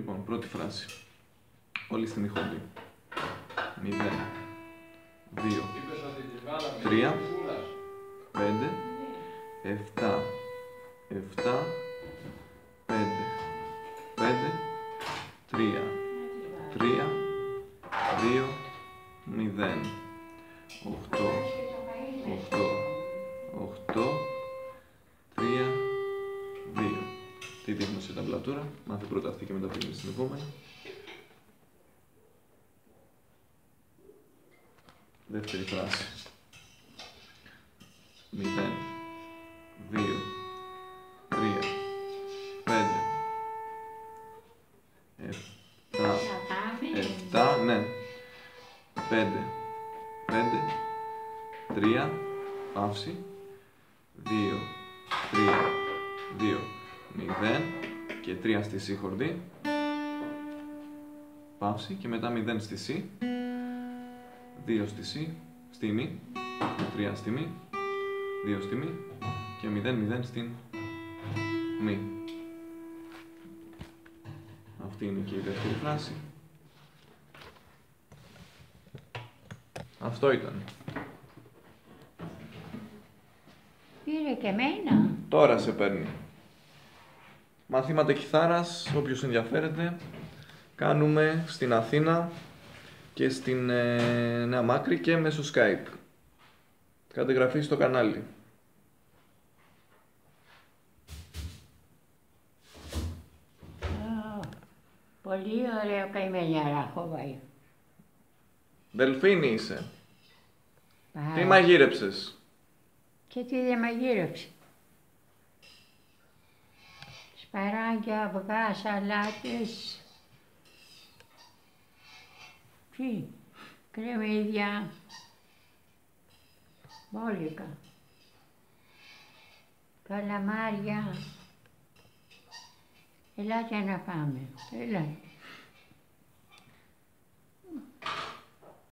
Λοιπόν, πρώτη φράση. Όλη στην ηχοντή. 0, 2, 3, 5, 7, 7, 5, 5, 3, 3, 2, 0, 8, 8, 8, 3, 2. Τι δείχνω σε ταμπλατούρα, μάθε πρώτα αυτή και μετά πήγαινε στην επόμενη. Δεύτερη φράση. 0, 2, 3, 5, 7, 7, ναι. 5, 5, 3, παύση, 2, 3, 2, 0 και 3 στη C χορδή, παύση και μετά 0 στη C, 2 στη C, στη μη, 3 στη μη, 2 στη μη και 0, 0 στην μη. Αυτή είναι και η δεύτερη φράση. Αυτό ήταν. Πήρε και εμένα. Τώρα σε παίρνει. Μαθήματα κιθάρας, όποιος ενδιαφέρεται, κάνουμε στην Αθήνα και στην Νέα Μάκρη και μέσω Skype. Κάντε εγγραφή στο κανάλι. Πολύ ωραίο καημενιάρα έχω βάλει. Δελφίνη είσαι. Τι μαγείρεψες? Και τι δεν μαγείρεψε. Σπαράγγια, αυγά, σαλάτες. Τι, κρεμμύδια. Μπόλικα. Καλαμάρια. Ελάτε να πάμε. Ελάτε.